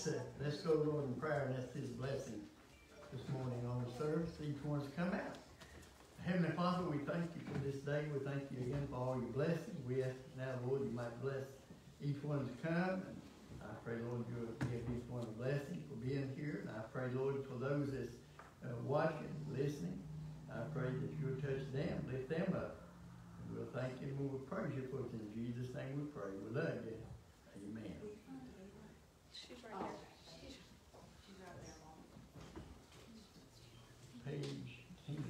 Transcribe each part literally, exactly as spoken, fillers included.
let's, uh, let's go, Lord, in prayer and ask His blessing this morning on the service. Each one's come out. Heavenly Father, we thank you for this day. We thank you again for all your blessings. We ask now, Lord, you might bless each one to come. And I pray, Lord, you'll give each one a blessing for being here. And I pray, Lord, for those that's uh, watching, listening, I pray that you'll touch them, lift them up. And we'll thank you and we'll praise you for it. In Jesus' name we pray. We love you. Amen. She's right there. She's, she's right there, Mom. Page ten.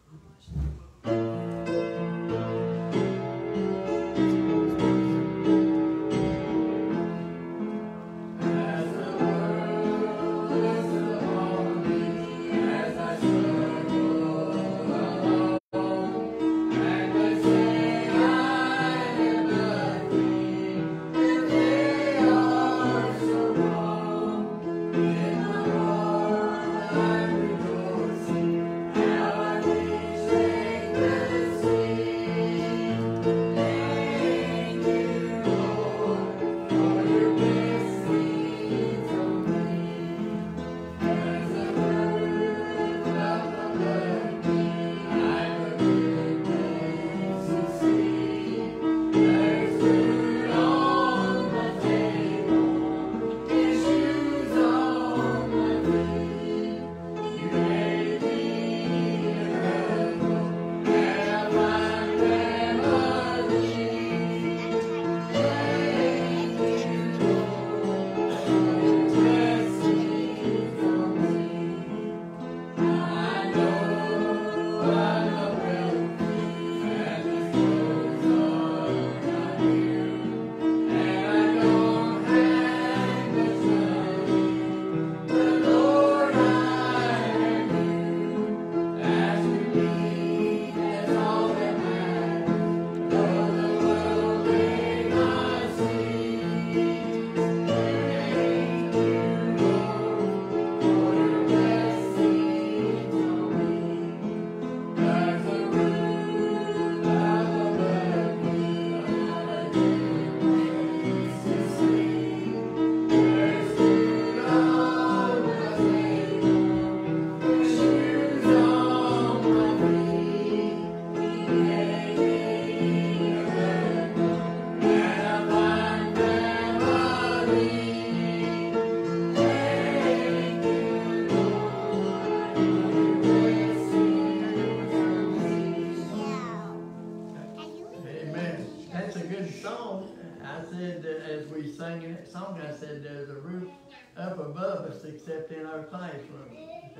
Except in our classroom.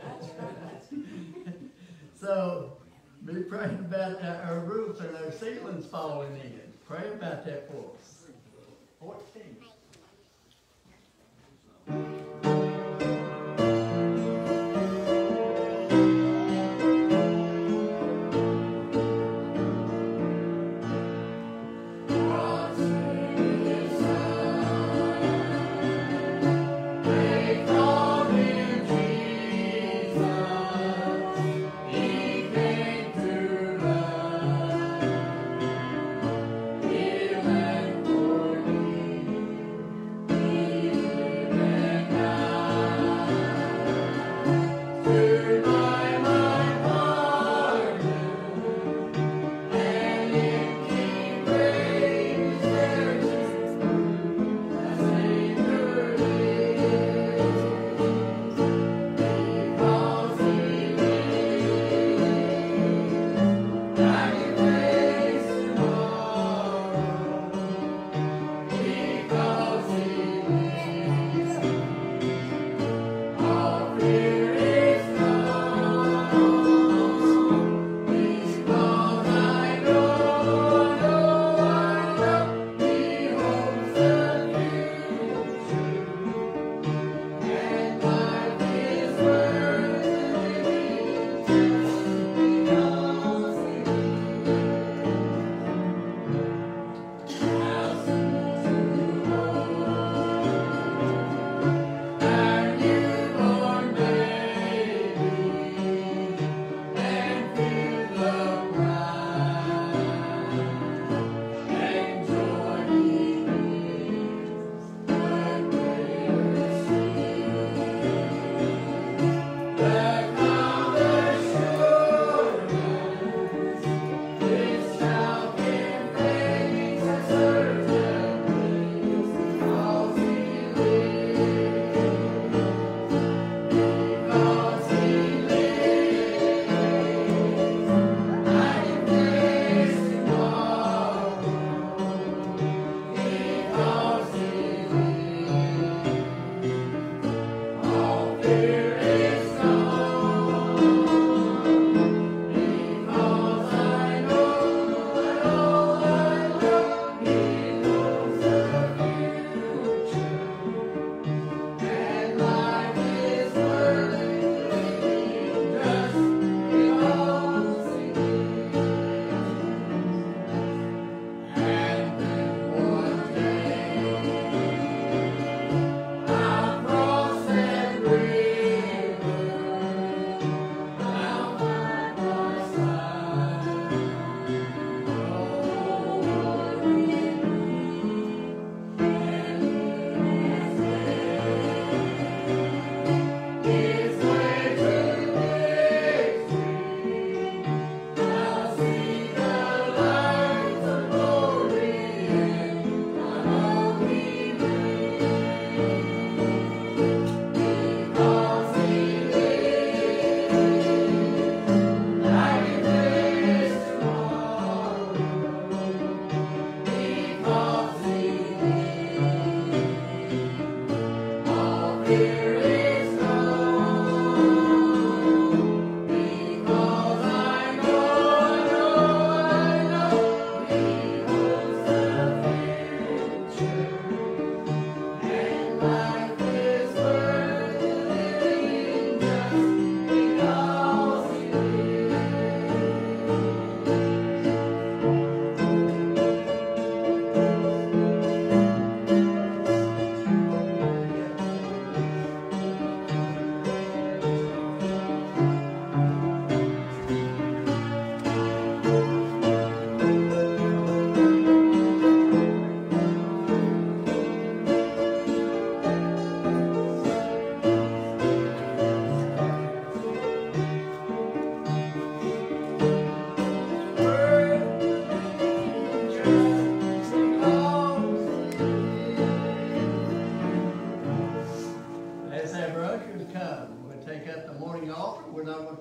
So, be praying about our roofs and our ceilings falling in. Pray about that for us. fourteen.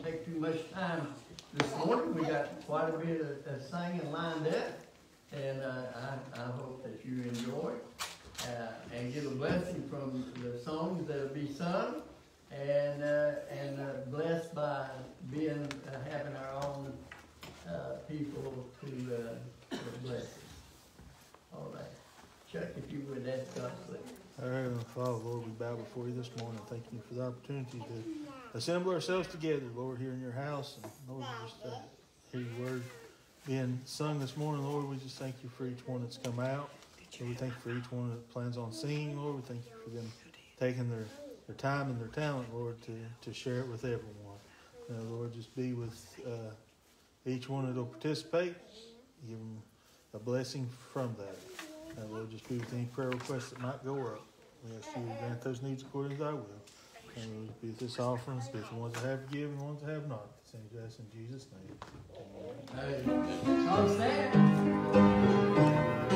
take too much time this morning. We got quite a bit of, of singing lined up, and uh, I, I hope that you enjoy uh, and get a blessing from the songs that will be sung, and uh, and uh, blessed by being uh, having our own uh, people to uh, to bless us. All right, Chuck, if you would, that's God's blessing. Our Heavenly Father, Lord, we bow before you this morning. Thank you for the opportunity to assemble ourselves together, Lord, here in your house. And Lord, just uh, hear your word being sung this morning, Lord. We just thank you for each one that's come out. Lord, we thank you for each one that plans on singing, Lord. We thank you for them taking their, their time and their talent, Lord, to, to share it with everyone. Uh, Lord, just be with uh, each one that will participate. Give them a blessing from that. Uh, Lord, just be with any prayer requests that might go up. We ask you to grant those needs according to thy will. And Lord, be with this offering, be with the ones that have to give and the ones that have not. Sing to us in Jesus' name. Hey, all stand.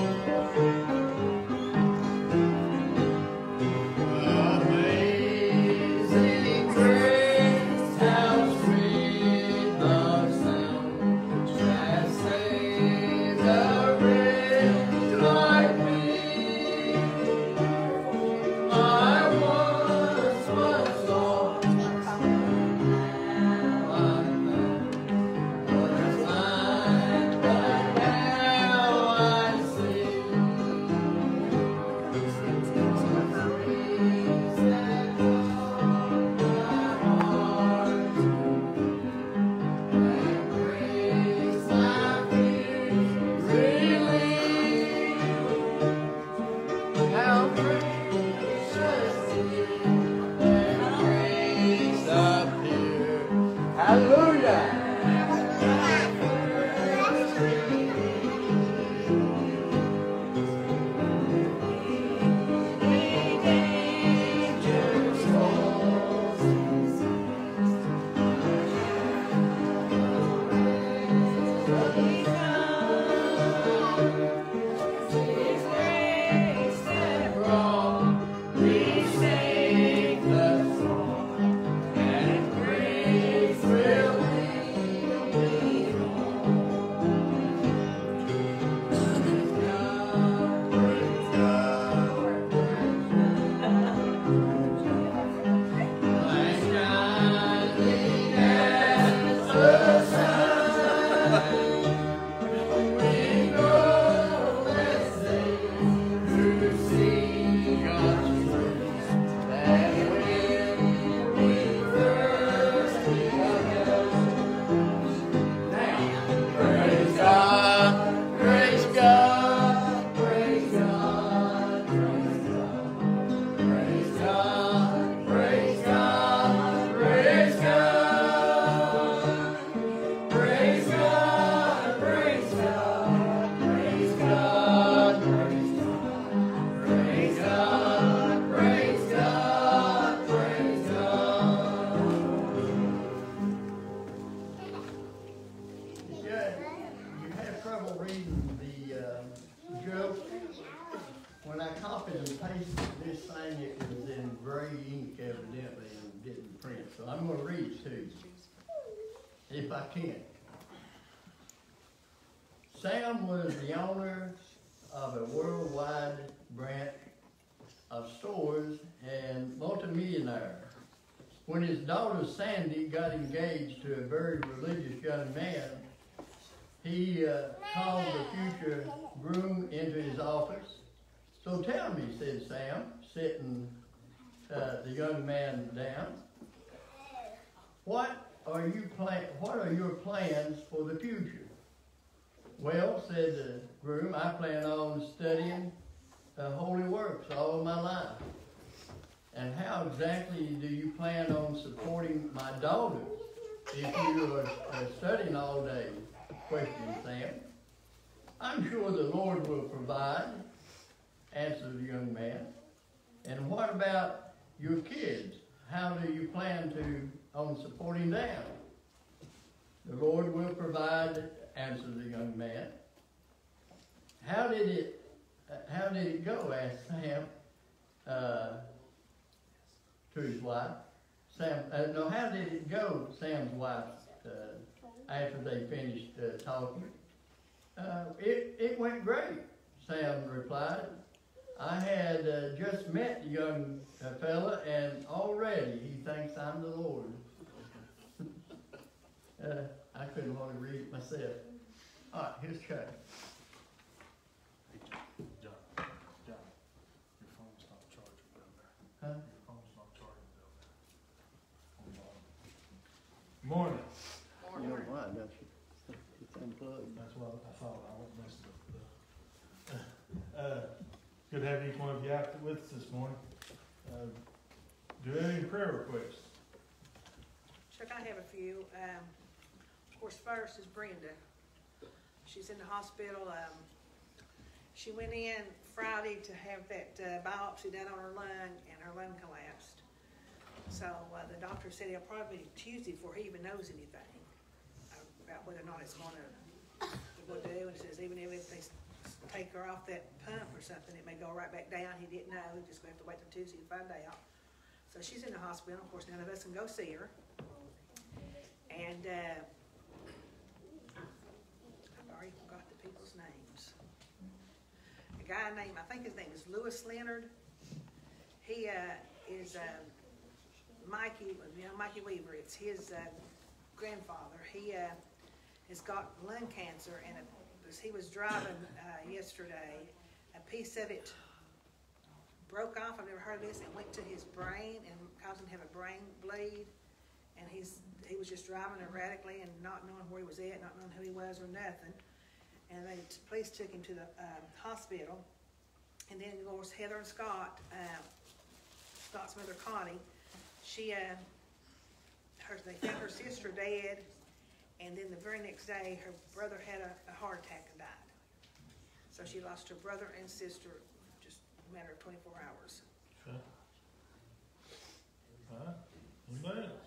So I'm going to read it to you, if I can. Sam was the owner of a worldwide branch of stores and multimillionaire. When his daughter Sandy got engaged to a very religious young man, he uh, called the future groom into his office. So tell me, said Sam, sitting uh, the young man down, What are you plan? What are your plans for the future? Well, said the groom, I plan on studying uh, holy works all my life. And how exactly do you plan on supporting my daughter if you are uh, studying all day? Questioned Sam. I'm sure the Lord will provide, answered the young man. And what about your kids? How do you plan to on supporting them? The Lord will provide, answered the young man. How did it, uh, how did it go? Asked Sam uh, to his wife. Sam, uh, no, how did it go, Sam's wife, uh, after they finished, uh, talking? Uh, it, it went great, Sam replied. I had, uh, just met the young uh, fella and already he thinks I'm the Lord. uh, I couldn't hardly read it myself. All right, here's Chuck. John, John, your phone's not charging down there. Huh? Your phone's not charging down there. Morning. You know why, don't you? It's unplugged. That's what I thought. I won't mess it up. Uh, good to have each one of you out with us this morning. Uh, do you have any prayer requests? Chuck, I have a few. Um, of course, first is Brenda. She's in the hospital. Um, she went in Friday to have that uh, biopsy done on her lung, and her lung collapsed. So uh, the doctor said it'll probably be Tuesday before he even knows anything about whether or not it's going to will do. And it says even if they take her off that pump or something, it may go right back down. He didn't know. He just going to have to wait till Tuesday to find out. So she's in the hospital. Of course, none of us can go see her. And uh, I've already forgot the people's names. A guy named, I think his name is Lewis Leonard. He uh, is uh, Mikey, you know, Mikey Weaver. It's his uh, grandfather. He uh, has got lung cancer, and it, as he was driving uh, yesterday, a piece of it broke off. I've never heard of this. It went to his brain and caused him to have a brain bleed. And he's he was just driving erratically and not knowing where he was at, not knowing who he was or nothing. And they the police took him to the uh, hospital. And then, of course, Heather and Scott, uh, Scott's mother Connie, she uh, her they found her sister dead. And then the very next day, her brother had a, a heart attack and died. So she lost her brother and sister just a matter of twenty-four hours. Okay. All right. Anybody else?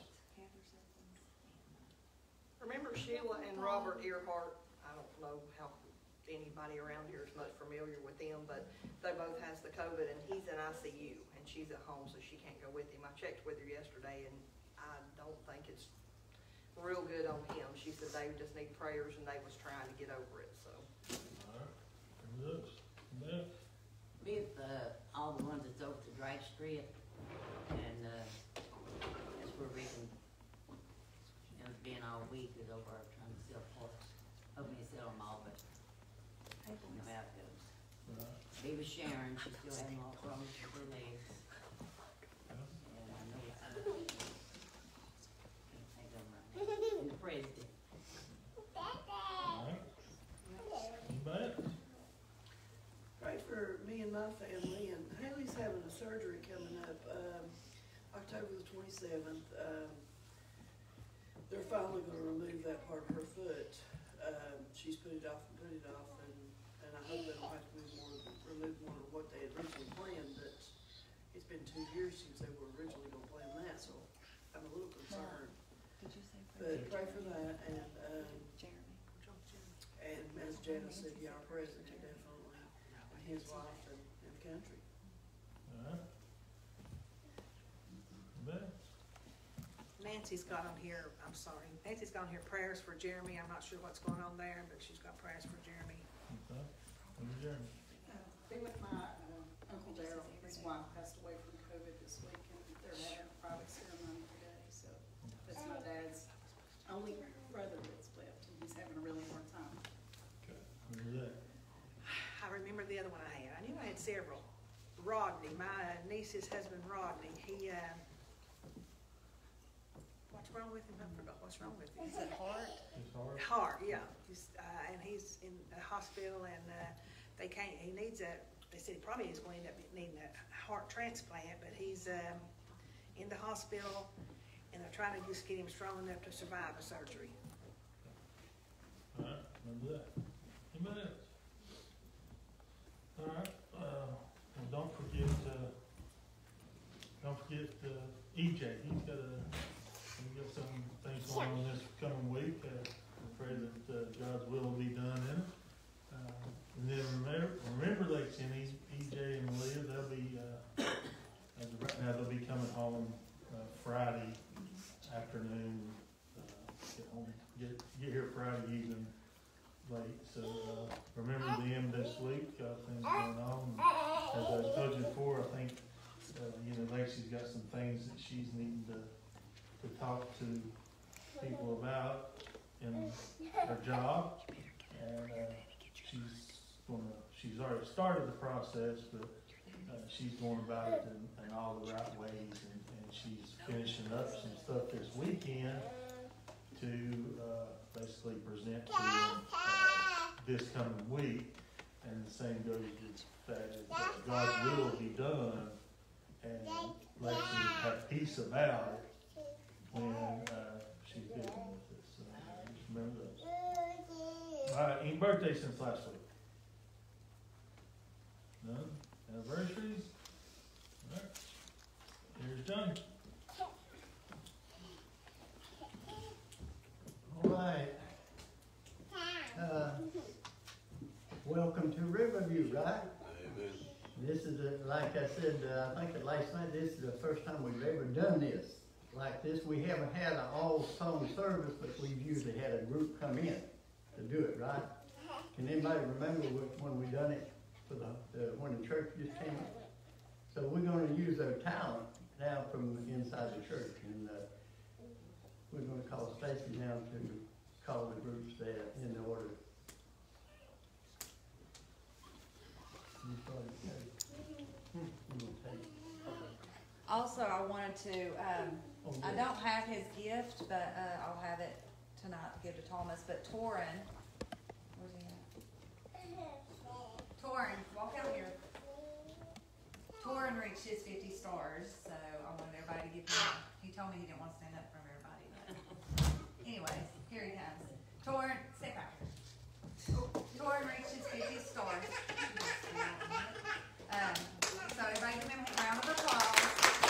Remember Sheila and Robert Earhart? I don't know how anybody around here is much familiar with them, but they both has the COVID, and he's in I C U, and she's at home, so she can't go with him. I checked with her yesterday, and I don't think it's real good on him. She said they just need prayers, and they was trying to get over it, so. All right. Who's this? Anybody else? With uh, all the ones that's over the drag strip, and uh, that's where we can, you know, it's been all week is over there trying to sell parts. Hoping to sell them all, but you know how it goes. All right. Be with Sharon, she's still having a lot of problems with her legs. And I know it's, uh, can't think of them right now. And the president. All right. Anybody else? Pray for me and my family, and Haley's having a surgery coming up, um, October the twenty-seventh. Um, they're finally gonna remove that part of her foot. Um, she's put it off and put it off, and, and I hope they don't have to move more, remove more of what they had originally planned, but it's been two years since they were originally gonna plan that, so I'm a little concerned. Did you say for But pray for that, and, um, Jeremy? and as Janice said, yeah, our president definitely, and his wife and, and the country. All right. Anybody else? Nancy's got on here, I'm sorry, Nancy's got on here prayers for Jeremy. I'm not sure what's going on there, but she's got prayers for Jeremy. Okay. Who's Jeremy? Be with my uh, Uncle Darrell. His wife passed away from COVID this week, and they're having a private ceremony today. So that's my dad's only brother that's left, and he's having a really hard time. Okay. Who's that? I remember the other one I had. I knew I had several. Rodney, my niece's husband Rodney, he, uh, what's wrong with him? I forgot what's wrong with him. Is it hard? His heart? Heart, yeah. He's, uh, and he's in the hospital, and uh, they can't, he needs a, they said he probably is going to end up needing a heart transplant, but he's um, in the hospital, and they're trying to just get him strong enough to survive a surgery. All right. Remember that. Anybody else? All right. Uh, well, don't forget, uh, don't forget uh, E J. He's got a, he's got some things going on this coming week. Uh, I pray that uh, God's will will be done in it. Uh, and then remember, remember Lake City, E J and Malia, they'll be, uh, as of right now, they'll be coming home uh, Friday late. So uh, remember them this week. Got things going on. As I told you before, I think uh, you know Lacey's got some things that she's needing to to talk to people about in her job, and uh, she's gonna. She's already started the process, but uh, she's going about it in, in all the right ways, and, and she's finishing up some stuff this weekend to uh, basically present to them uh, this coming week. And the same goes with that, is that God's will be done, and Lacey have peace about it when uh, she's dealing with it. So just remember that. All right, any birthdays since last week? None? Anniversaries? All right. Here's Johnny. All right. Uh, welcome to Riverview, right? Amen. This is, a, like I said, uh, I think at last night, this is the first time we've ever done this like this. We haven't had an all-song service, but we've usually had a group come in to do it, right? Can anybody remember which one we done it for the, the when the church just came up? So we're going to use our talent now from inside the church, and uh, we're going to call Stacy now to call the groups there in the order. You probably take- you will take- Also, I wanted to, um, Oh, I yeah. don't have his gift, but, uh, I'll have it tonight to give to Thomas, but Torin, where's he at? Torin, walk out here. Torin reached his fifty stars, so I wanted everybody to give him, he told me he didn't want to stand up from everybody, but anyways, here he comes. Torin, sit back here. Torin reached his fifty stars. Um, so everybody give him a round of applause.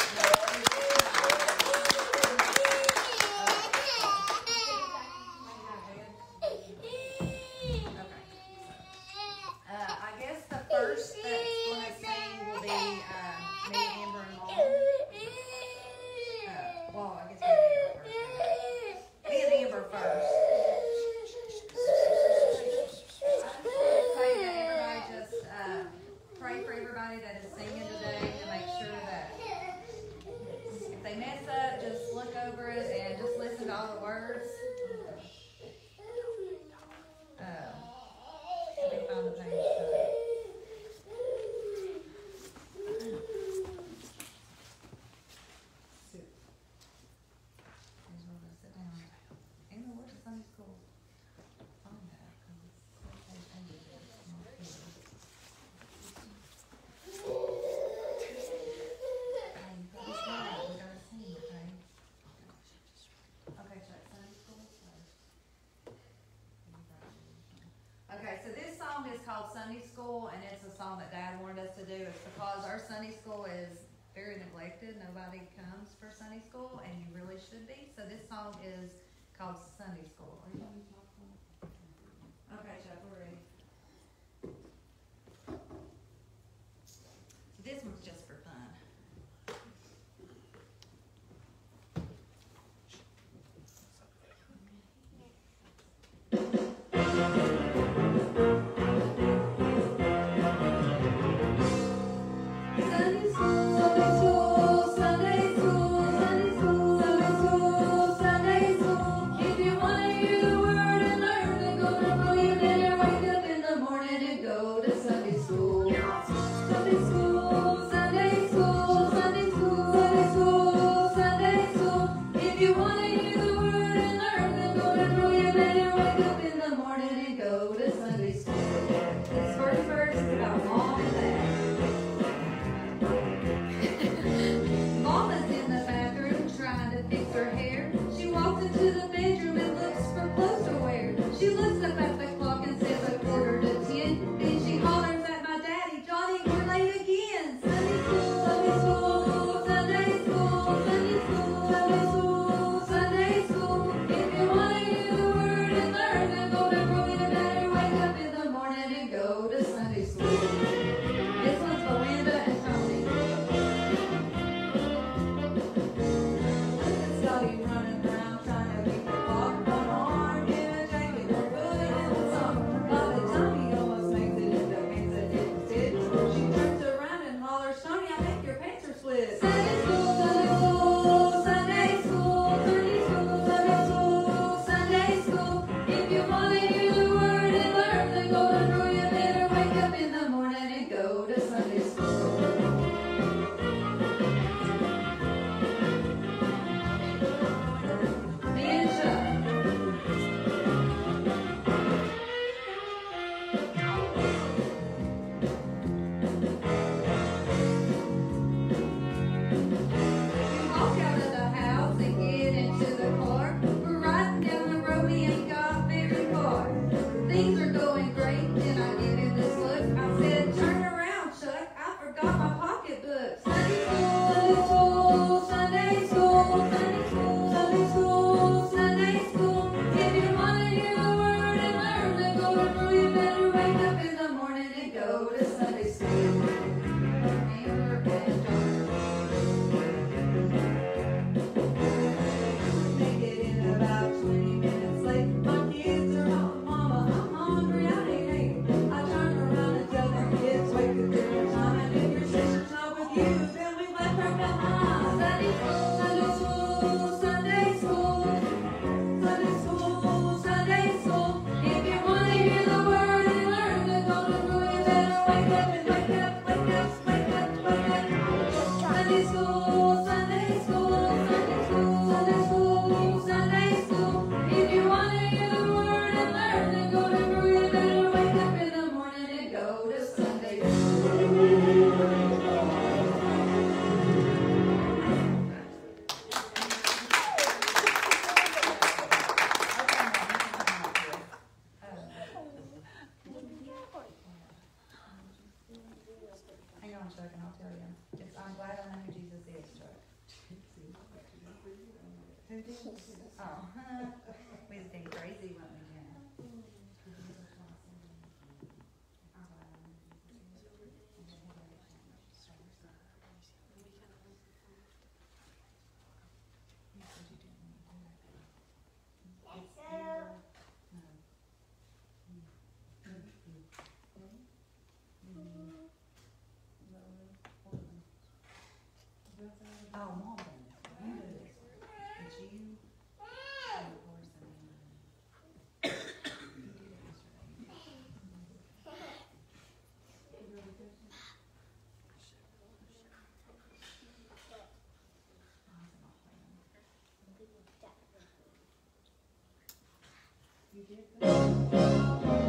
Uh, I guess the first that's going to sing will be uh, me, Amber, and Mom. Uh, well, I guess me and Amber first. Me and Amber first. Pray that everybody just uh, pray for everybody that is singing today to make sure that if they mess up, just look over it and just listen to all the words. Uh, let me find the page. Here's where we're gonna sit down. Amber, where's the Sunday school? Find that, 'cause it's so page eight. It's not here. Hey, you got this right. We gotta sing, okay? Okay, check Sunday school first. Okay, so this song is called Sunday School, and it's a song that Dad wanted us to do. It's because our Sunday school is very neglected. Nobody comes for Sunday school, and you really should be. So this song is called Sunday School. Are you gonna use my phone? Okay, Chuck, we're ready. This one's just for fun. Sunday school, Sunday school, Sunday school, Sunday school, Sunday school. If you wanna hear the word Chuck, and I'll tell you. It's, I'm glad I know who Jesus is, Chuck. Who did? Oh, we was being crazy, weren't we, Jenna? Oh, Mom, you do this. It's you, and of course, and then, you did it yesterday. You really did it? Oh, it's not playing. You did this?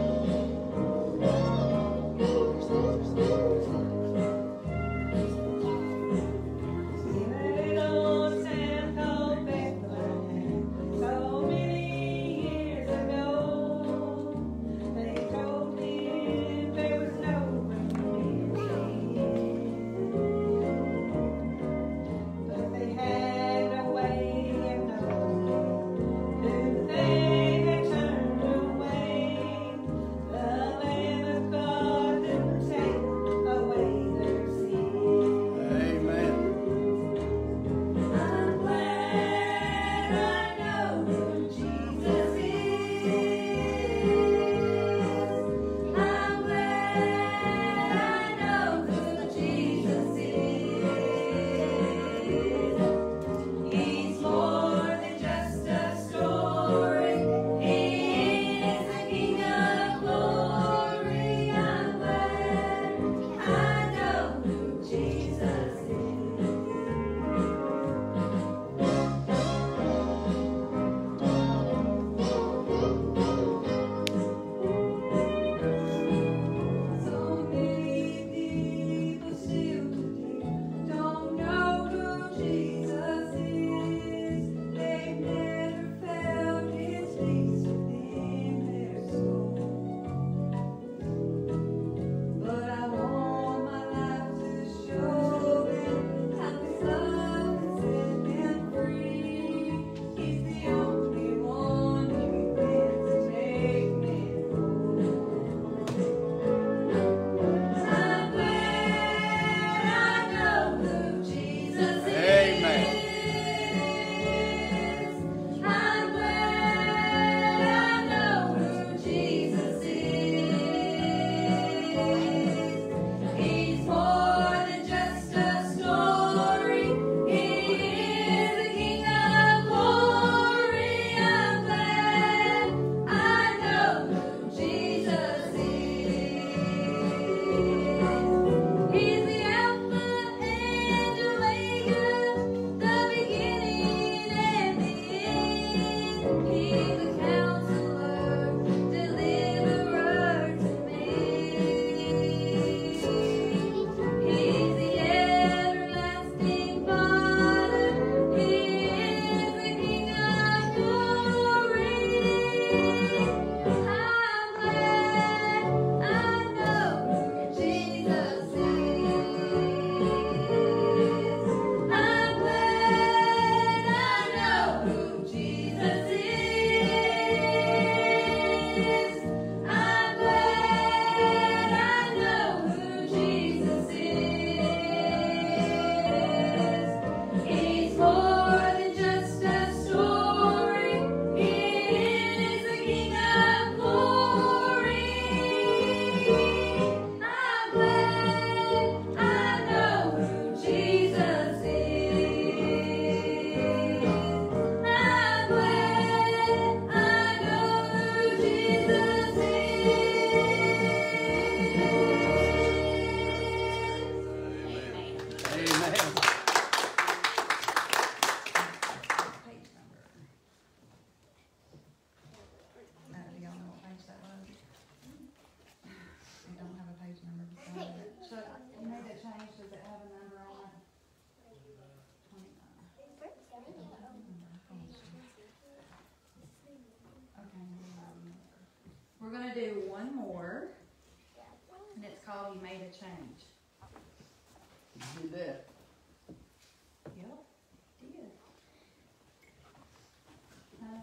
We're gonna do one more, and it's called You Made a Change. You did that. Yep, did. Huh?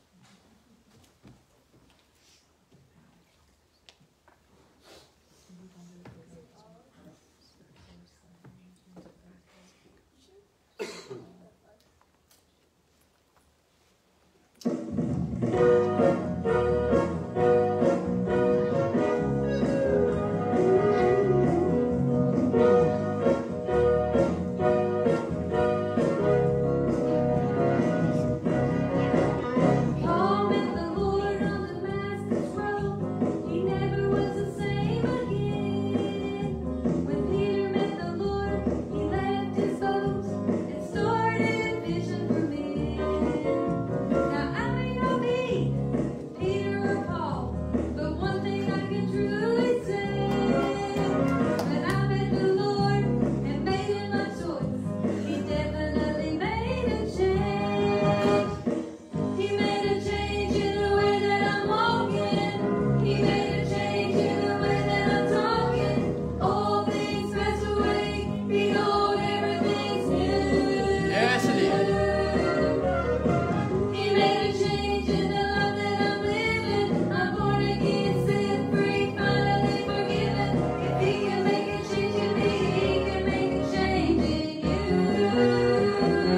Paul met the Lord on Damascus road. He never was the same again. When Peter met the Lord, he left his boat and started fishing for men. Now I may not be Peter or Paul, but one thing I can truly say, when I met the Lord and made him my choice, he definitely made a change. He made a change in the way that I'm walking. He made a change in the way that I'm talking. All things pass away. Behold, everything's new. Yes, it is. He made a change in the life that I'm living. I'm born again, set free, finally forgiven. If he can make a change in me, he can make a change in you.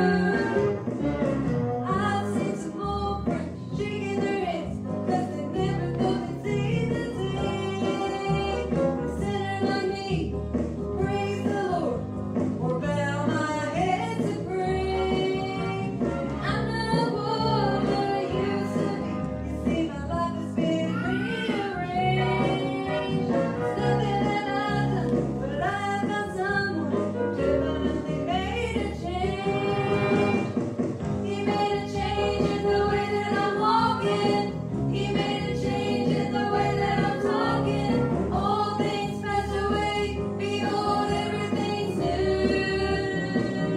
I've seen some old friends shaking their heads, 'cause they never thought they'd see the day. A sinner like me, praise the Lord, or bow my head to pray. I'm not what I used to be. You see, my life has been rearranged. It's nothing that I've done, but I've got someone who definitely made a change. He made a change in the way that I'm walking. He made a change in the way that I'm talking. All things pass away. Behold, everything's new.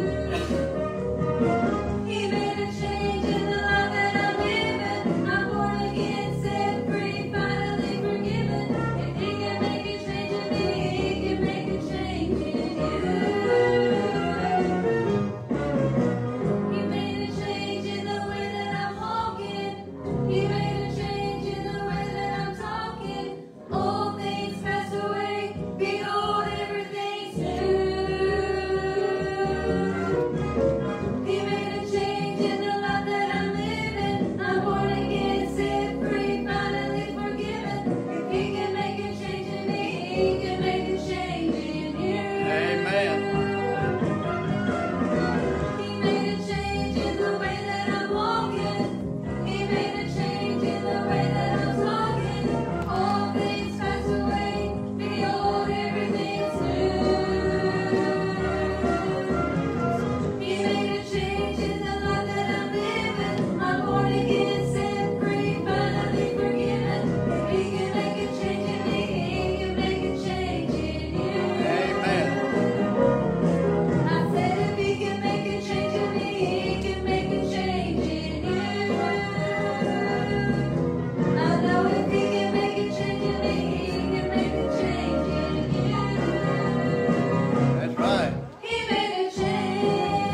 He made a change in the life that I'm living. I'm born again, set free, finally forgiven. If he can make a change in me, he can make a change in you. He made a change in the way that I'm walking. He made a change in the way that I'm talking. All things pass away. Behold, everything's new. He made a change in the life that I'm living. I'm born again, set free, finally forgiven. If he can make a change in me, he can make a change in you. Amen. He made a change in the way that I'm walking. He made a change in the way that I'm talking. All things pass away. Behold, everything's new. He made a change in the life that I'm living. I'm born again, set free, finally forgiven. If he can make a change in me, he can make a change in you. Amen. I said if he can make a change in me, he can make a change in you. I know if he can make a change in me, he can make a change in you. That's right. He made a change.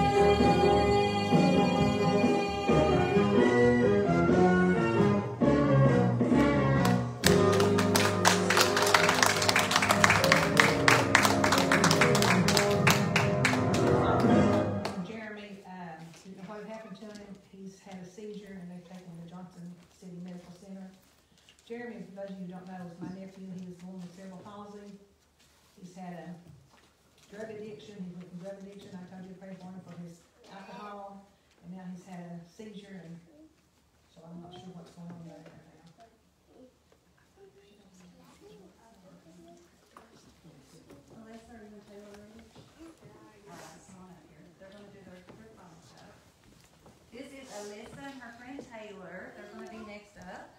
Jeremy, um, you know what happened to him? He's had a seizure and they've taken him to Johnson City Medical Center. Jeremy, for those of you who don't know, is my nephew. He was born with cerebral palsy. He's had a drug addiction. He went in drug addiction. I told you to pray for him for his alcohol. And now he's had a seizure, and so I'm not sure what's going on there now. Alyssa, are you gonna Taylor ready? Alright, come on up here. They're gonna do their group phone stuff. This is Alyssa and her friend Taylor. They're gonna be next up.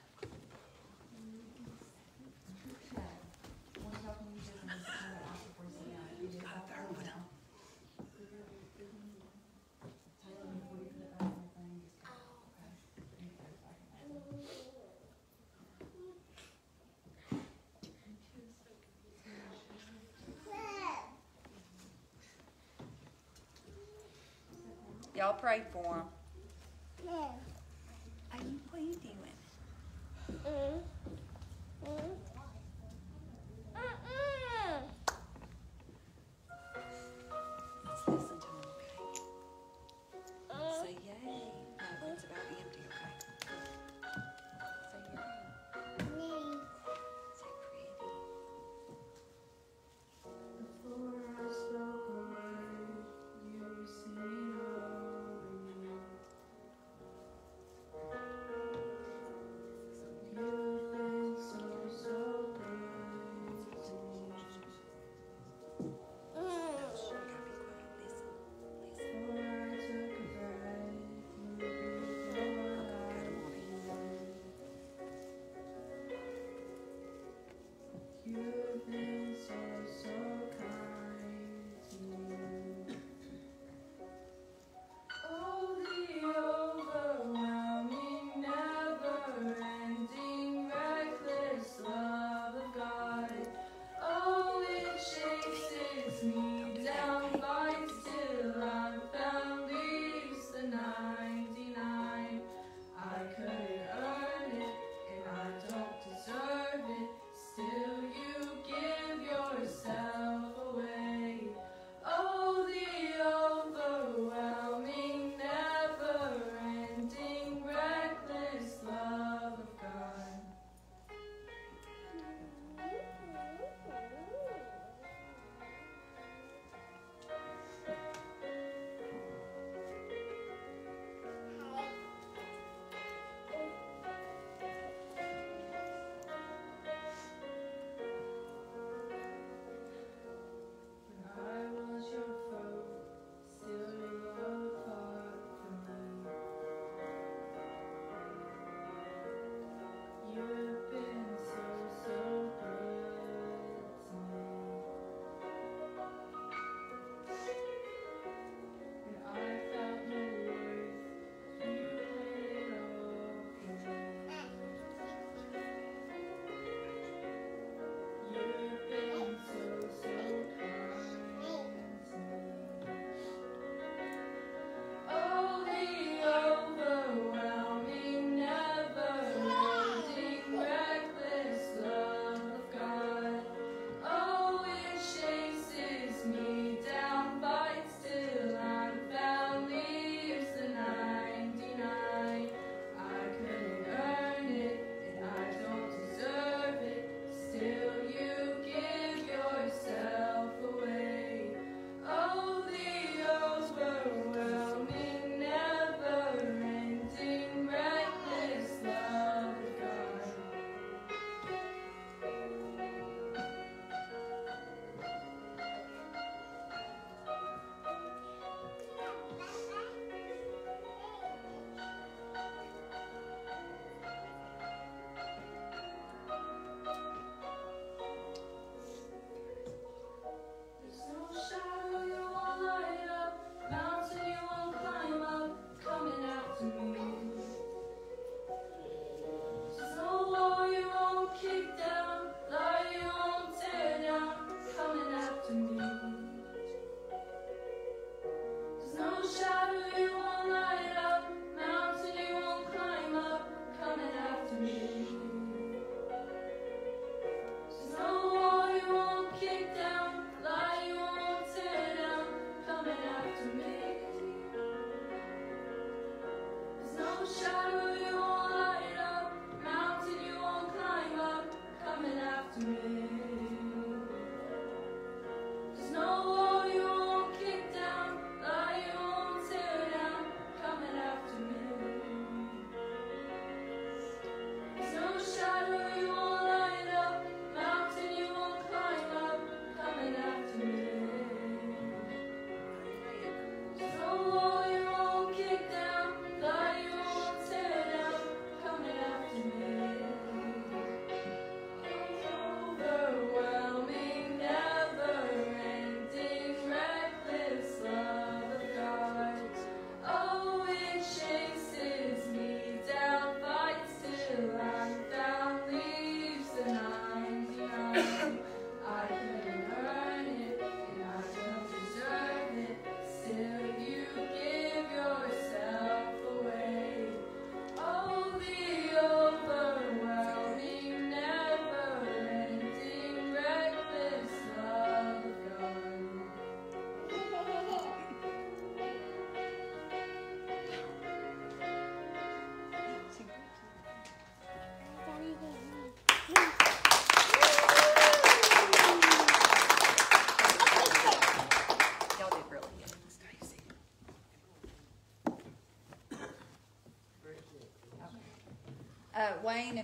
Okay. One of y'all can use this and this is kind of awesome for you to see how it is. Taylor, before you put it back in the thing, just go. Okay. There you go. Back in that one. Y'all pray for him. Are you, what are you doing? Let's listen to him, okay? Say yay. No, it's about empty, okay? Say yay. Say pretty. Before I spoke a word, you were singing over me. You've been so, so good to me. Before I took a breath, you were You've been so, so kind to me. Oh, the overwhelming, never-ending, reckless love of God. Oh, it chases me down, bites till I'm found, leaves the ninety-nine. I couldn't earn it, and I don't deserve it. Still, you give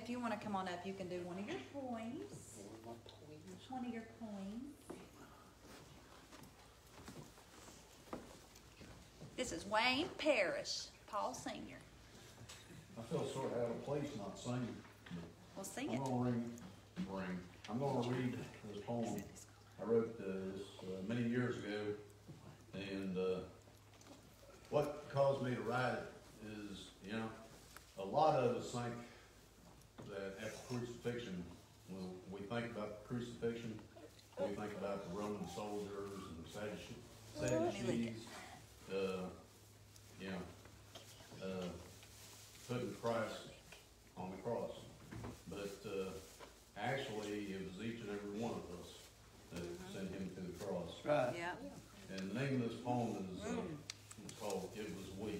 if you wanna come on up, you can do one of your poems. One of your poems. This is Wayne Parrish, Paul Senior I feel sort of out of place not singing. Well, sing I'm it. gonna read, ring. I'm gonna read this poem. I wrote this uh, many years ago, and uh, what caused me to write it is, you know, a lot of us think that after crucifixion, when we think about the crucifixion, we think about the Roman soldiers and the Sadducees, Sadducees uh, you know, uh, putting Christ on the cross. But uh, actually, it was each and every one of us that sent him to the cross. Right. Yeah. And the name of this poem is uh, it's called "It Was We."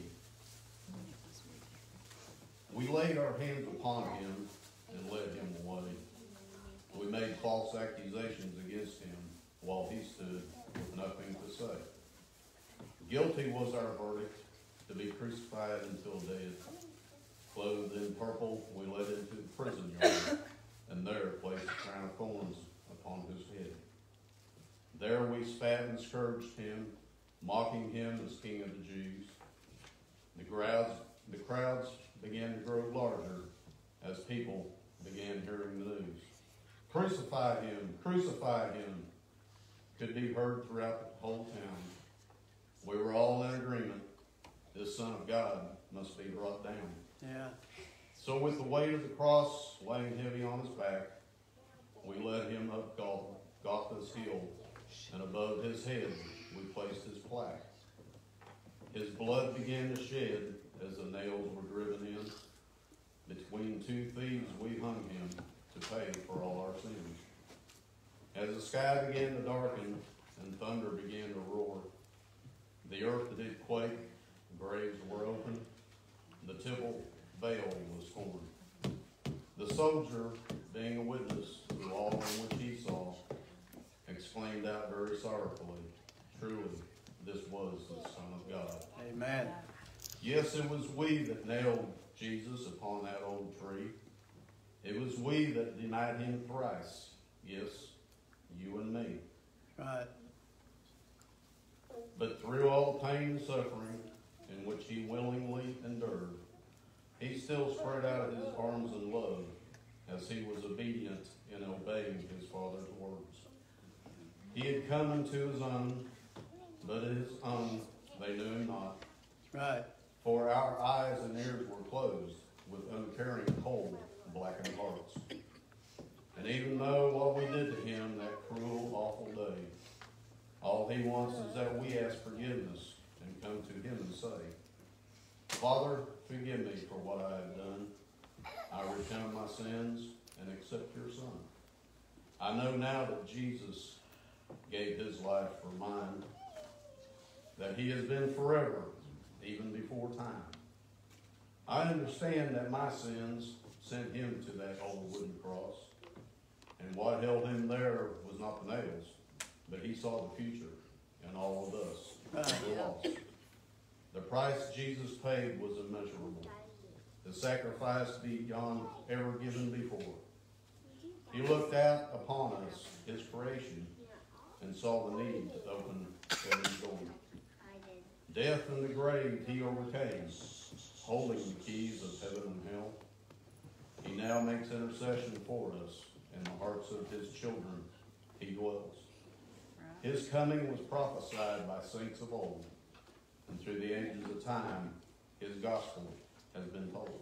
We laid our hands upon him and led him away. We made false accusations against him while he stood with nothing to say. Guilty was our verdict, to be crucified until dead. Clothed in purple, we led him to the prison yard, and there placed a crown of thorns upon his head. There we spat and scourged him, mocking him as King of the Jews. The crowds, the crowds began to grow larger as people began hearing the news. Crucify him, crucify him, could be heard throughout the whole town. We were all in agreement. This Son of God must be brought down. Yeah. So with the weight of the cross laying heavy on his back, we led him up Golgotha's hill, and above his head we placed his plaque. His blood began to shed as the nails were driven in. Between two thieves we hung him to pay for all our sins. As the sky began to darken and thunder began to roar, the earth did quake, graves were opened, the temple veil was torn. The soldier, being a witness to all in which he saw, exclaimed out very sorrowfully, truly, this was the Son of God. Amen. Yes, it was we that nailed Jesus upon that old tree. It was we that denied him thrice. Yes, you and me. Right. But through all pain and suffering, in which he willingly endured, he still spread out his arms in love as he was obedient in obeying his Father's words. He had come into his own, but his own they knew him not. Right. For our eyes and ears were closed with uncaring, cold, blackened hearts. And even though what we did to him that cruel, awful day, all he wants is that we ask forgiveness and come to him and say, Father, forgive me for what I have done. I repent of my sins and accept your Son. I know now that Jesus gave his life for mine, that he has been forever, even before time. I understand that my sins sent him to that old wooden cross, and what held him there was not the nails, but he saw the future and all of us were lost. The price Jesus paid was immeasurable. The sacrifice beyond ever given before. He looked out upon us, his creation, and saw the need to open heaven's door. Death and the grave he overcame, holding the keys of heaven and hell. He now makes intercession for us in the hearts of his children he dwells. His coming was prophesied by saints of old, and through the ages of time, his gospel has been told.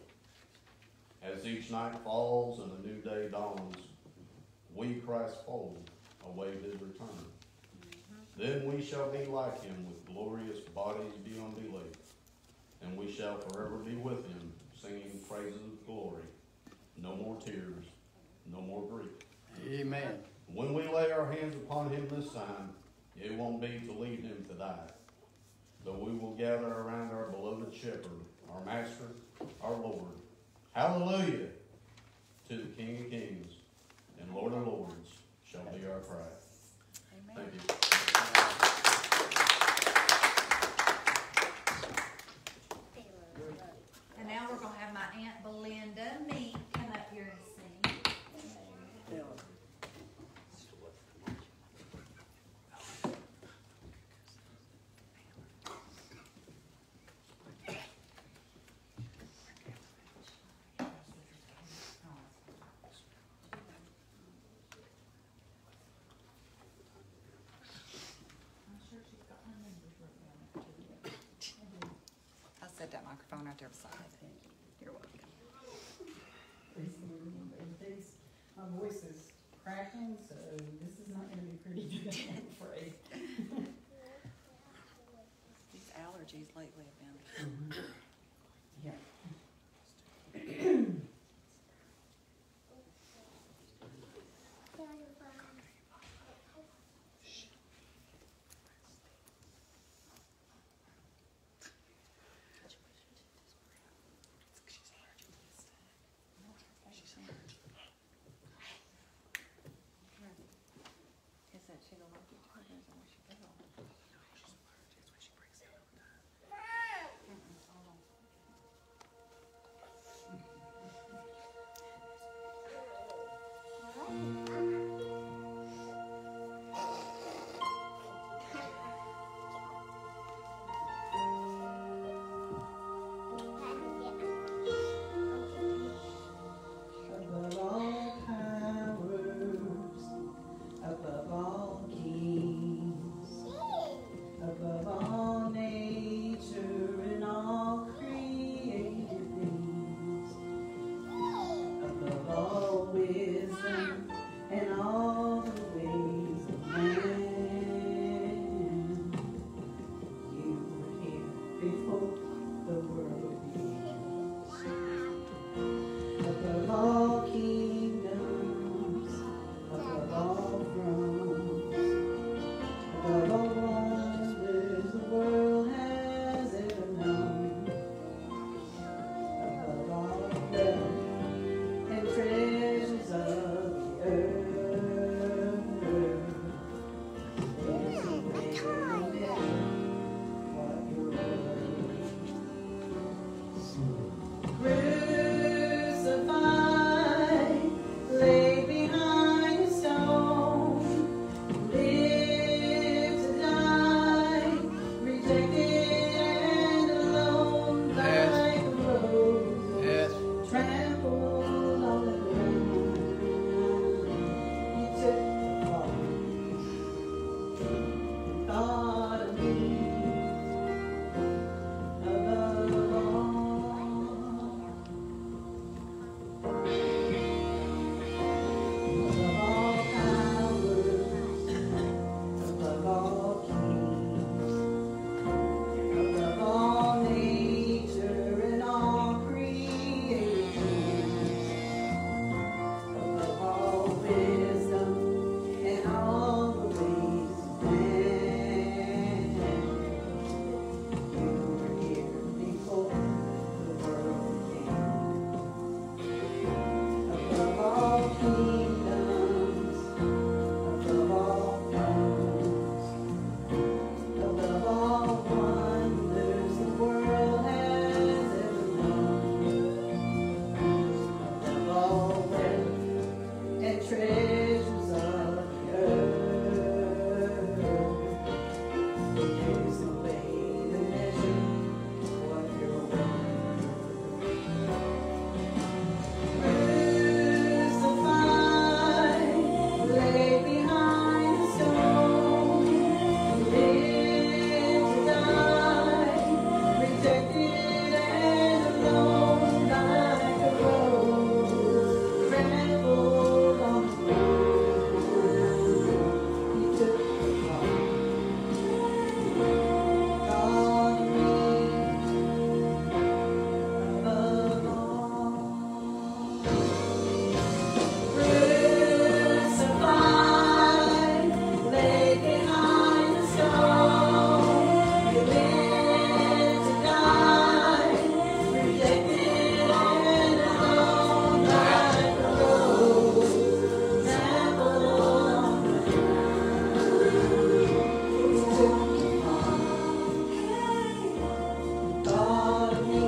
As each night falls and a new day dawns, we, Christ's fold, await his return. Then we shall be like him with glorious bodies beyond belief, and we shall forever be with him, singing praises of glory. No more tears, no more grief. Amen. When we lay our hands upon him this time, it won't be to leave him to die, but we will gather around our beloved shepherd, our master, our Lord. Hallelujah to the King of Kings and Lord of Lords shall be our cry. Amen. Thank you. And now we're gonna have my Aunt Belinda Meek come up here and your side. Thank you. You're welcome. Please remember, these, my voice is cracking, so this is not gonna be pretty good, I'm afraid. These allergies lately have been. Yeah. Is that she don't like it? Or is that where she go? Mm-mm, hold on. Above all powers, above all kings, above all nature and all created things, above all wisdom and all the ways of man, you were here before the world began. Above all kingdoms, above all thrones, above all wonders the world has ever known, above all wealth and treasures of the earth, there's a way to measure what you're worth. Crucified, laid behind a stone, lived to die, rejected and alone, like a rose, trampled on the ground. You took the fall, thought of me above all. Above all powers, above all kings, above all nature and all created things, above all wisdom and all the ways of man, you were here before the world began. Above all kingdoms, above all thrones, above all wonders the world has ever known, above all wealth and treasures of the earth, there's no way to measure what you're worth. Crucified, laid behind a stone, lived to die, rejected and alone, like a rose, trampled on the ground. You took the fall, thought of me above all. Crucified, laid behind a stone, you lived to die, rejected and alone, like a rose, trampled on the ground. You took the fall, thought of me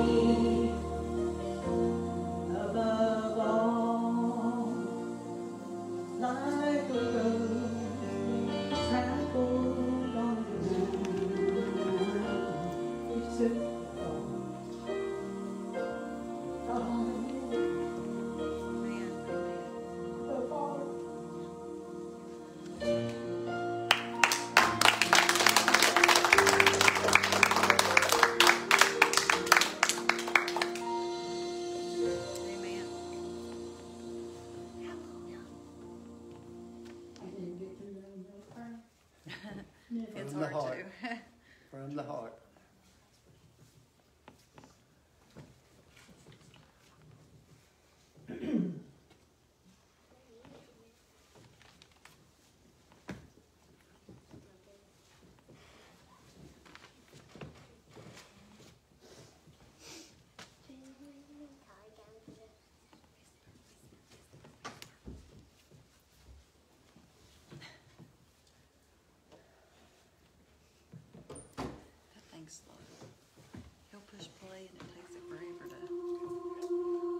above all, like a rose trampled on the ground. You took the fall, thought of me above all. It's From the hard heart. to. From the heart. That thing's slow. He'll push play and it takes it forever to.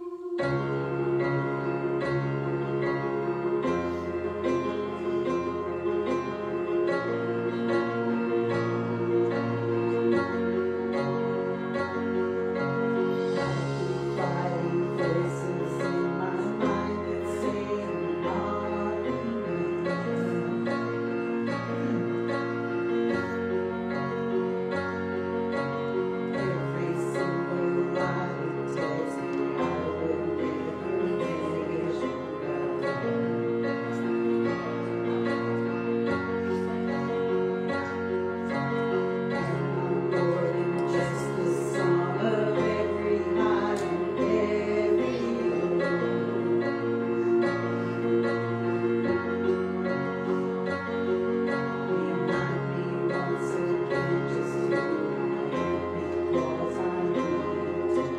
Fighting voices in my mind that say I'm not enough. Every single lie it tells me I will never And I'm more than just the sum of every high and every low. Remind me once again just who I am, because I need to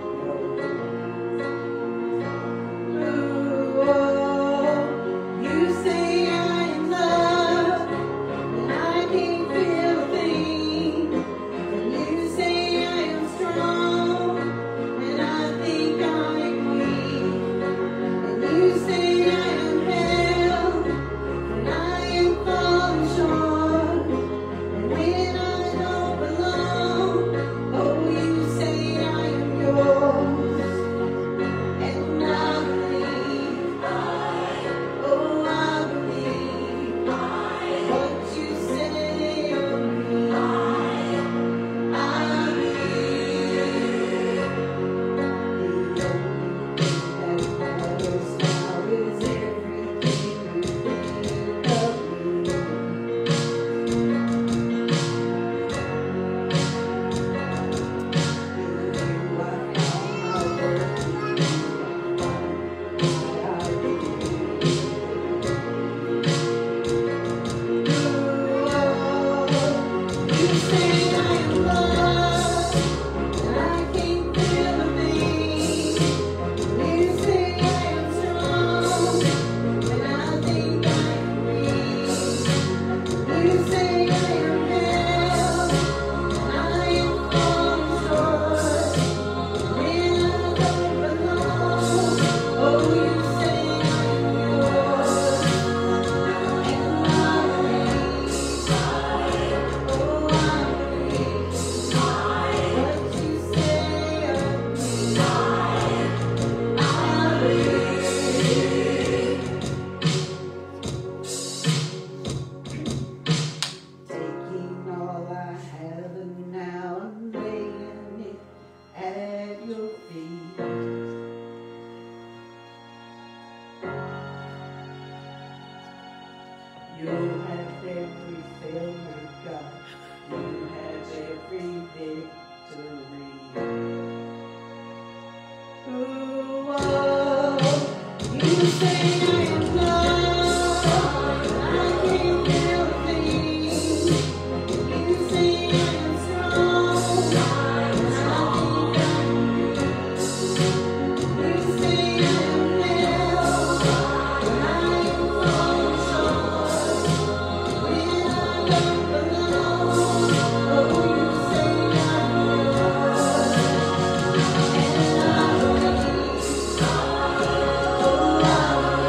know. Ooh, oh, you say I am loved, and I can't feel a thing. And you say I am strong, and I think I am weak. And you say I am held, and I am falling short. And when I don't belong, oh, you say I am yours. And I believe, oh, I believe what you say of me. I believe the only thing that matters now is everything you think of me. In you I found my worth, in you I find my identity. You say I am loved, and I can't feel a thing. You say I am strong, and I think I am weak. You say I am held, and I am falling short. When I don't belong, oh, you say I am yours. And I believe, oh, I believe what you say of me. I believe. Taking all I have and now I'm laying it at your feet. You have every failure, God. You have every victory. Ooh, oh, you say I am loved, and I can't feel a thing. You say I am strong, and I think I am weak. You say I am held, and I am falling short. When I don't belong, oh, you say I am yours. And I believe, oh, I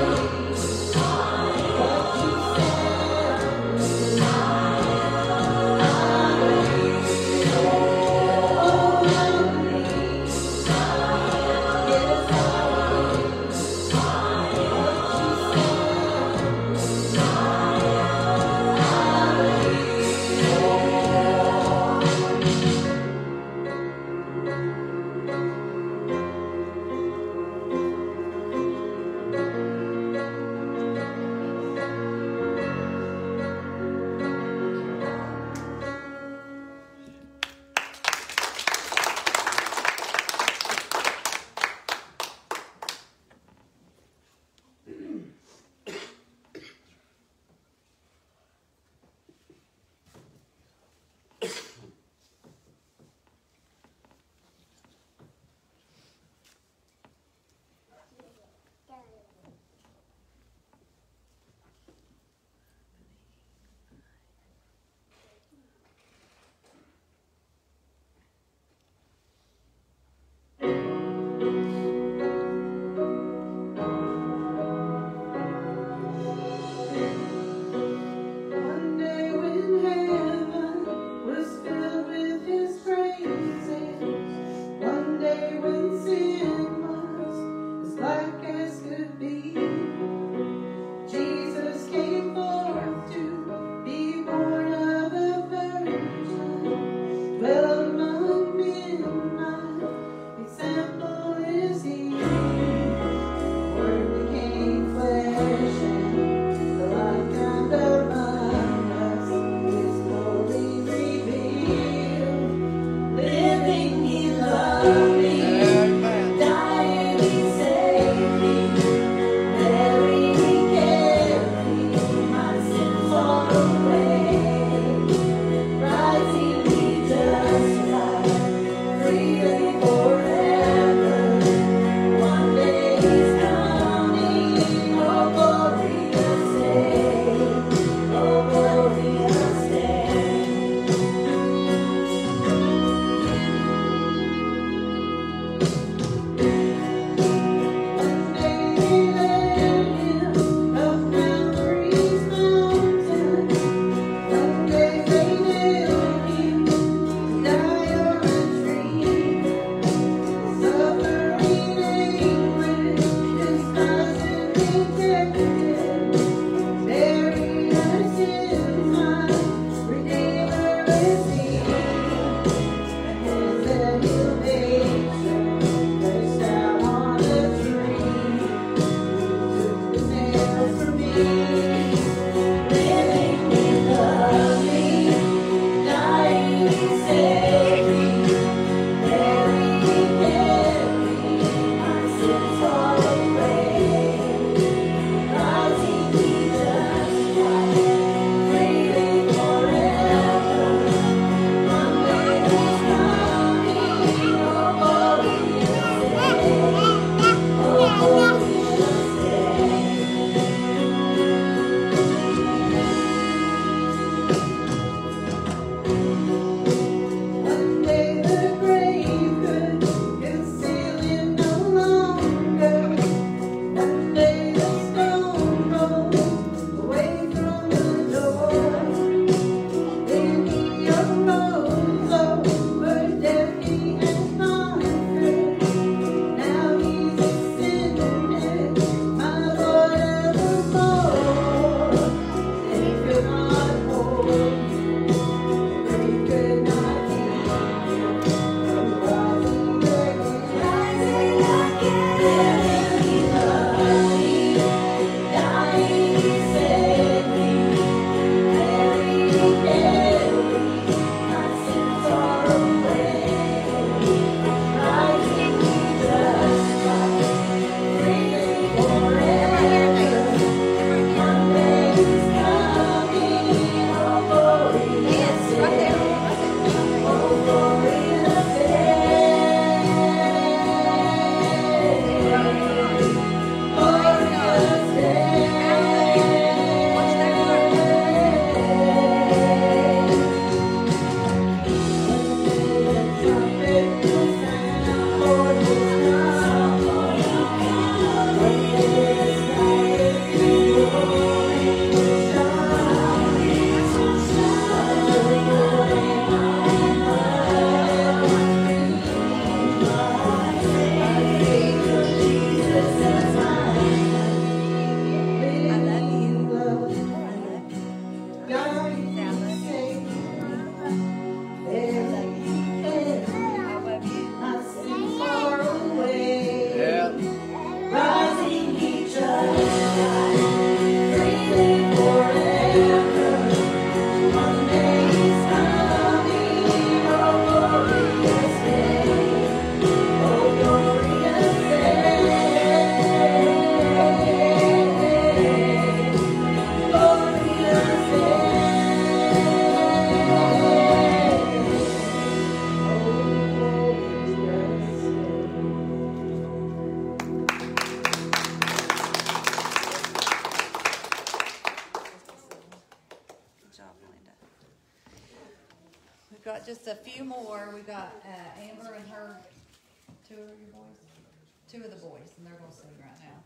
we've got just a few more. We've got uh, Amber and her, two of your boys? Two of the boys, and they're gonna sing right now.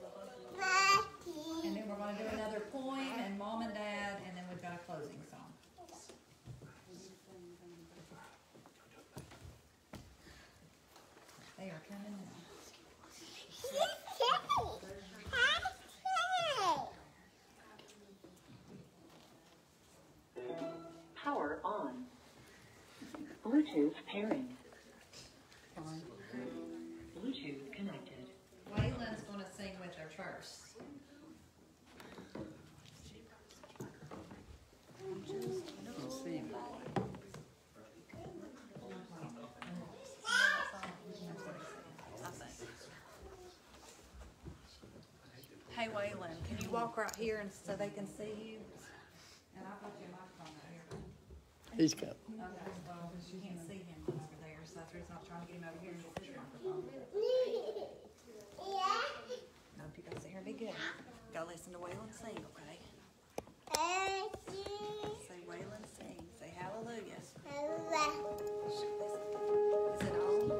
And then we're gonna do another poem and mom and dad, and then we've got a closing song. They are coming now. Power on. Bluetooth pairing. Bluetooth connected. Waylon's gonna sing with her first. Hey Waylon, can you walk right here and so they can see you? And I'll put your microphone right here. He's got. Okay, well, you can't see him over there, so that's the reason I'm trying to get him over here and get this microphone. Now, if you guys sit here and be good, go listen to Waylon sing, okay? Say Waylon sing, say hallelujah. Is it on?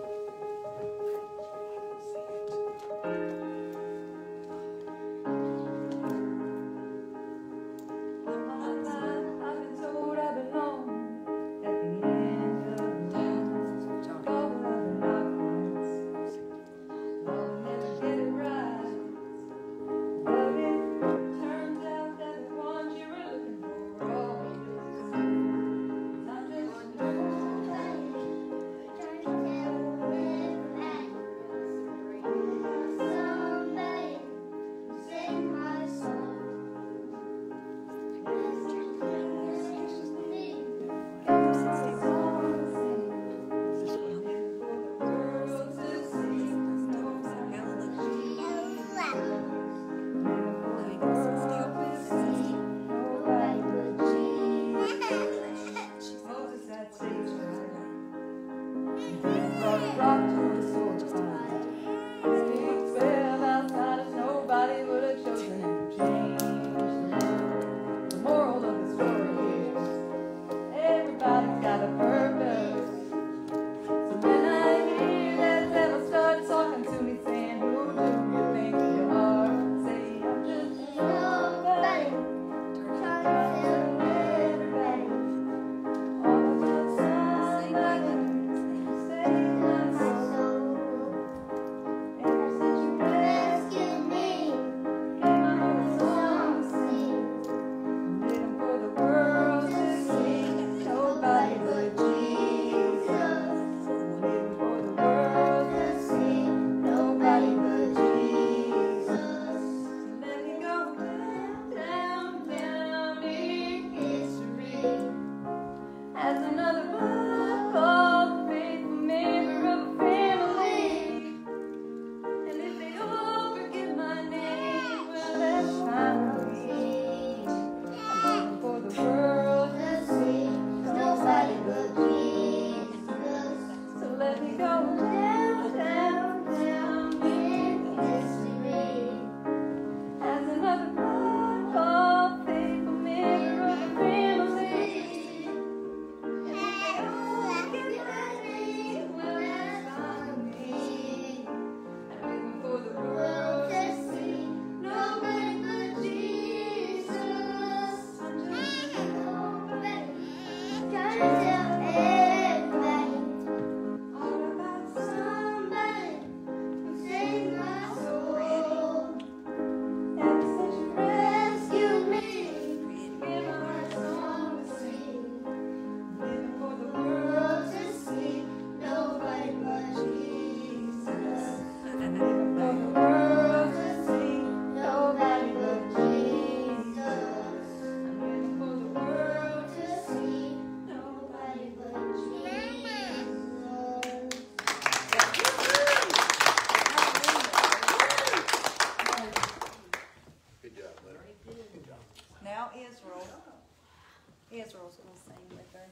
Israel's gonna sing with her.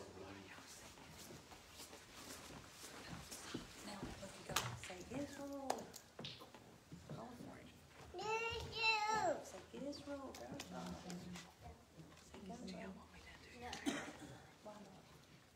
Now, look, you go say Israel. California. Say Israel. Go. Say go. Do you want me to do that? Why not?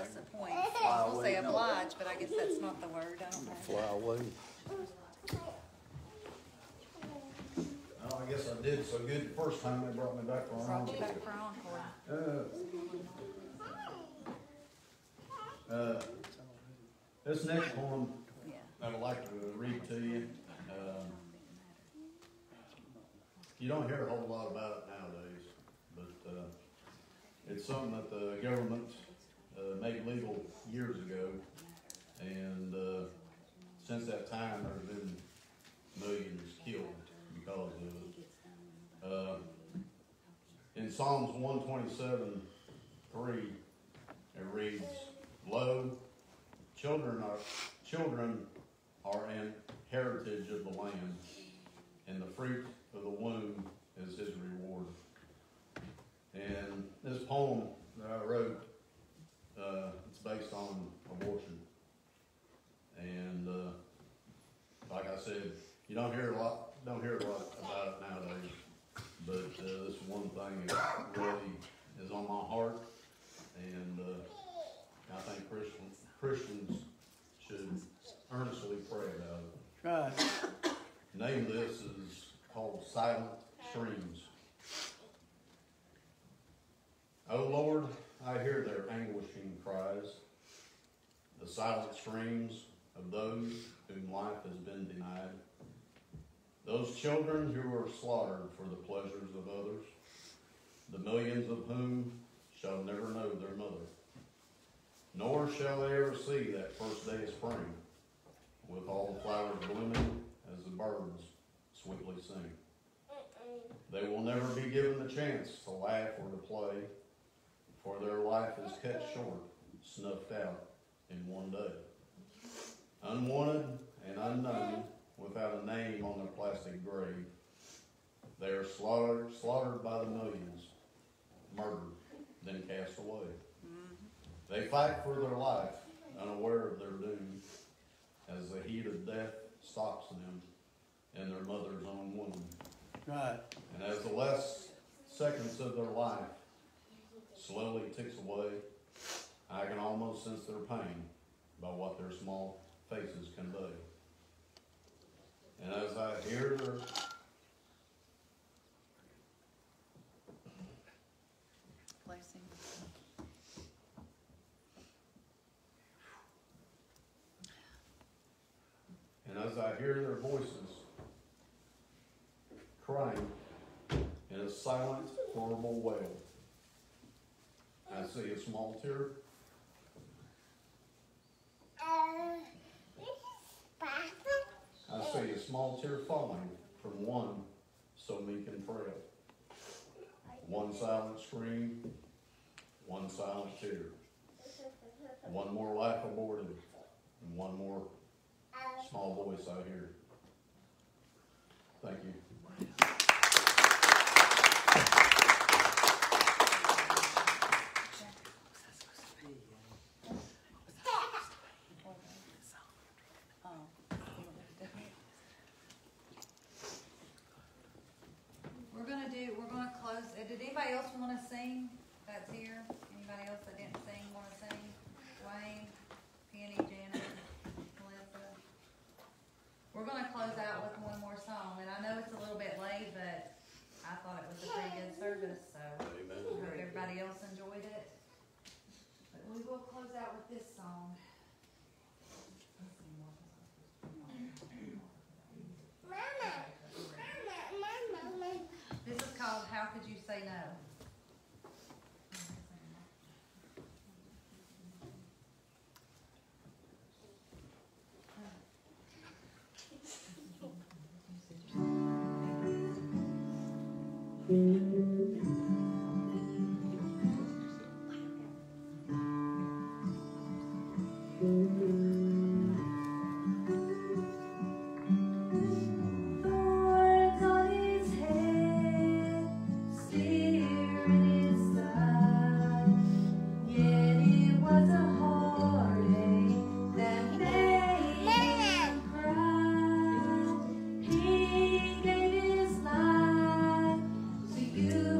plus a point. I was gonna say oblige, but I guess that's not the word, I don't know. Fly away. Oh, I guess I did so good the first time they brought me back for Brought you encore. back for encore. Uh, uh, this next poem, Yeah. I would like to read to you. Um, you don't hear a whole lot about it nowadays, but uh, it's something that the government uh, made legal years ago, and uh, since that time there have been millions killed because of it. Uh, in Psalms one twenty-seven, three, it reads, "Lo, children are children are an heritage of the land, and the fruit of the womb is his reward." And this poem that I wrote, uh, it's based on abortion. And uh, like I said, you don't hear a lot, don't hear a lot about it nowadays. But uh, this is one thing that really is on my heart, and uh, I think Christians Christians should earnestly pray about it. Right. The name of this is called Silent Streams. O Lord, I hear their anguishing cries, the silent streams of those whom life has been denied. Those children who are slaughtered for the pleasures of others, the millions of whom shall never know their mother, nor shall they ever see that first day of spring, with all the flowers blooming as the birds sweetly sing. They will never be given the chance to laugh or to play, for their life is cut short, snuffed out in one day. Unwanted and unknown, without a name on their plastic grave, they are slaughtered, slaughtered by the millions, murdered, then cast away. They fight for their life, unaware of their doom, as the heat of death stalks them in their mother's own womb. Right. And as the last seconds of their life slowly ticks away, I can almost sense their pain by what their small faces convey. And as I hear their Blessing. and as I hear their voices crying in a silent, horrible wail, I see a small tear. I see a small tear falling from one so meek and frail. One silent scream, one silent tear. One more life aborted, and one more small voice I hear. Thank you. We're gonna do, we're gonna close, uh, did anybody else wanna sing that's here? Anybody else that didn't sing wanna sing? Wayne, Penny, Janet, Melissa? We're gonna close out with one more song, and I know it's a little bit late, but I thought it was a pretty good service, so I hope everybody else enjoyed it. But we will close out with this song. This is called How Could You Say No? Thorns on his head, spear in his side. Yet it was a heartache that made him cry. He gave his life to you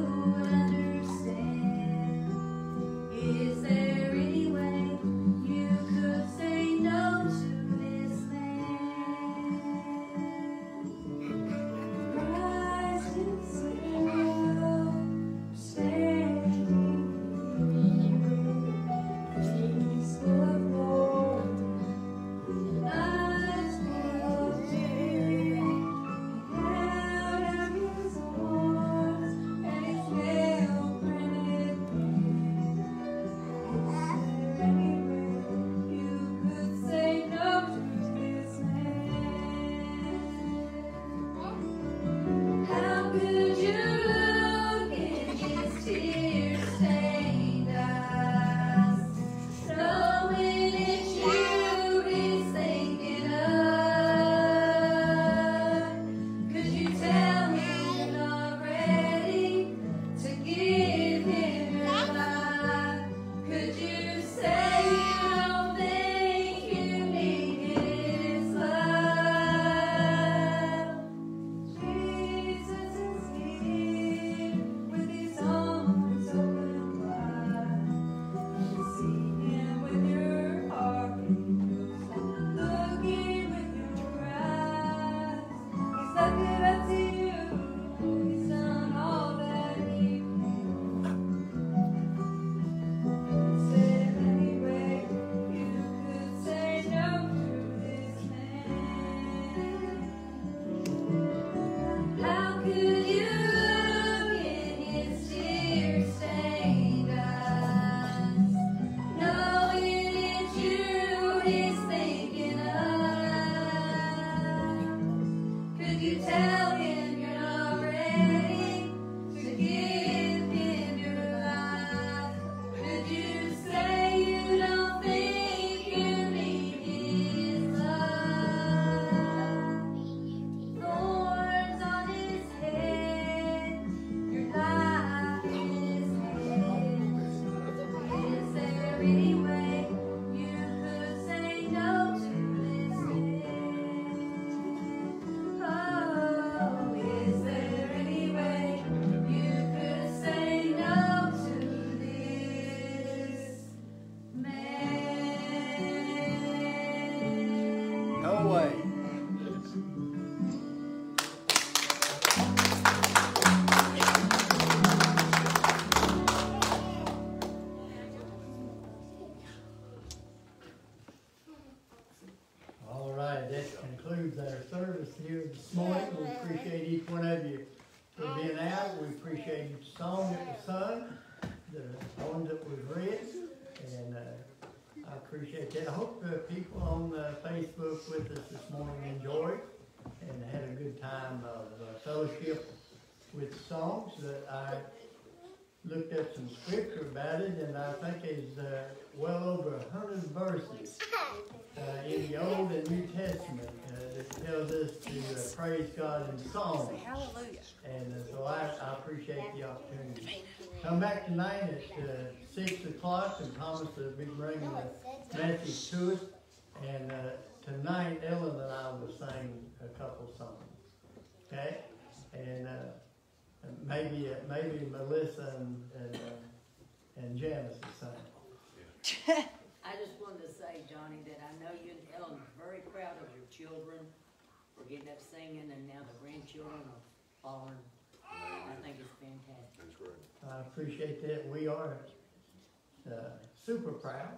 concludes our service here this morning. We appreciate each one of you for being out. We appreciate each song that was sung, the ones that was read, and uh, I appreciate that. I hope the people on uh, Facebook with us this morning enjoyed and had a good time of uh, fellowship with songs. That I looked at some scripture about it, and I think it's uh, well over a hundred verses uh, in the Old and New Testament uh, that tells us to uh, praise God in song. Hallelujah. And uh, so I, I appreciate the opportunity. Come back tonight at uh, six o'clock, and Thomas will be bringing a message to us. And uh, tonight, Ellen and I will sing a couple songs. Okay? And uh, maybe uh, maybe Melissa and and, uh, and Janice will sing. I just wanted to say, Johnny, that I know you and Ellen are very proud of your children for getting up singing, and now the grandchildren are following. I think it's fantastic. That's right. I appreciate that. We are uh, super proud.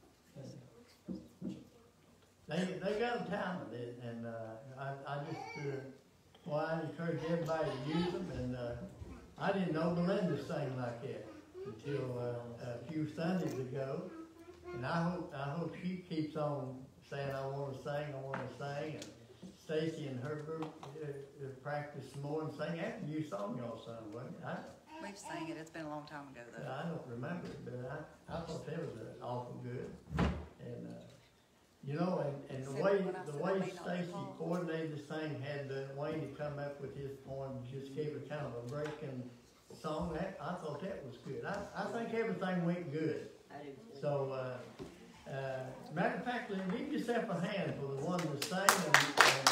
Uh, they they got talented, and uh, I I just uh, well I encourage everybody to use them. And uh, I didn't know Belinda sang like that until uh, a few Sundays ago. And I hope I hope she keeps on saying I want to sing, I want to sing. And Stacy and her group uh, uh, practice some more and sing after you song y'all sung, wasn't it? I, We've sang it. It's been a long time ago, though. I don't remember it, but I, I thought that was uh, awful good. And uh, you know, and, and the Said way when I the said I way may not Stacy recall. coordinated this thing had uh, Wayne to come up with his poem, just gave it kind of a breaking song. That I thought that was good. I, I think everything went good. I do too. So, uh, uh, matter of fact, Lynn, give yourself a hand for the one to sing and, and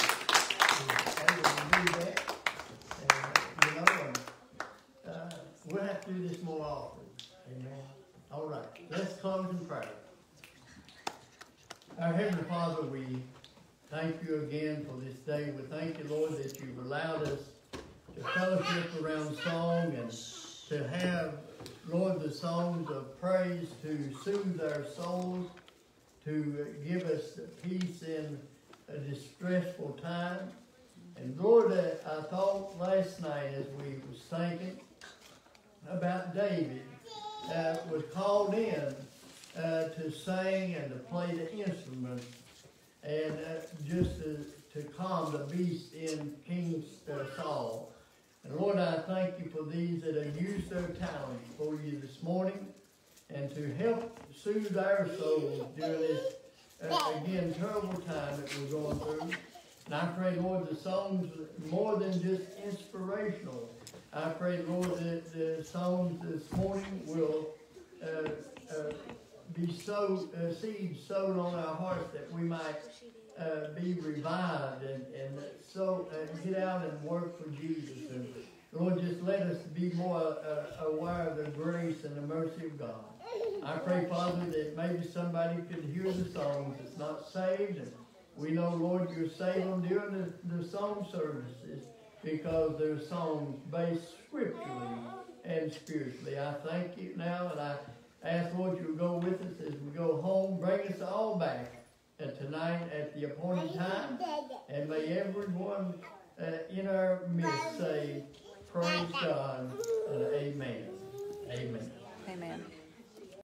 uh, able to do that. And, you know, and, uh, we'll have to do this more often. Amen. All right, let's close in prayer. Our Heavenly Father, we thank you again for this day. We thank you, Lord, that you've allowed us to fellowship around song and to have, Lord, the songs of praise to soothe our souls, to give us peace in a distressful time. And Lord, uh, I thought last night as we was thinking about David, uh, was called in uh, to sing and to play the instruments and uh, just to, to calm the beast in King uh, Saul. And Lord, I thank you for these that have used their talents for you this morning and to help soothe our souls during this, uh, again, terrible time that we're going through. And I pray, Lord, the songs more than just inspirational. I pray, Lord, that the songs this morning will uh, uh, be sow, uh, seeds sown on our hearts that we might uh, be revived and, and so uh, get out and work for Jesus. And Lord, just let us be more uh, aware of the grace and the mercy of God. I pray, Father, that maybe somebody could hear the songs that's not saved. And we know, Lord, you'll save them during the, the song services because they're songs based scripturally and spiritually. I thank you now, and I ask, Lord, you'll go with us as we go home. Bring us all back uh, tonight at the appointed time. And may everyone uh, in our midst say, praise God, and amen. Amen. Amen.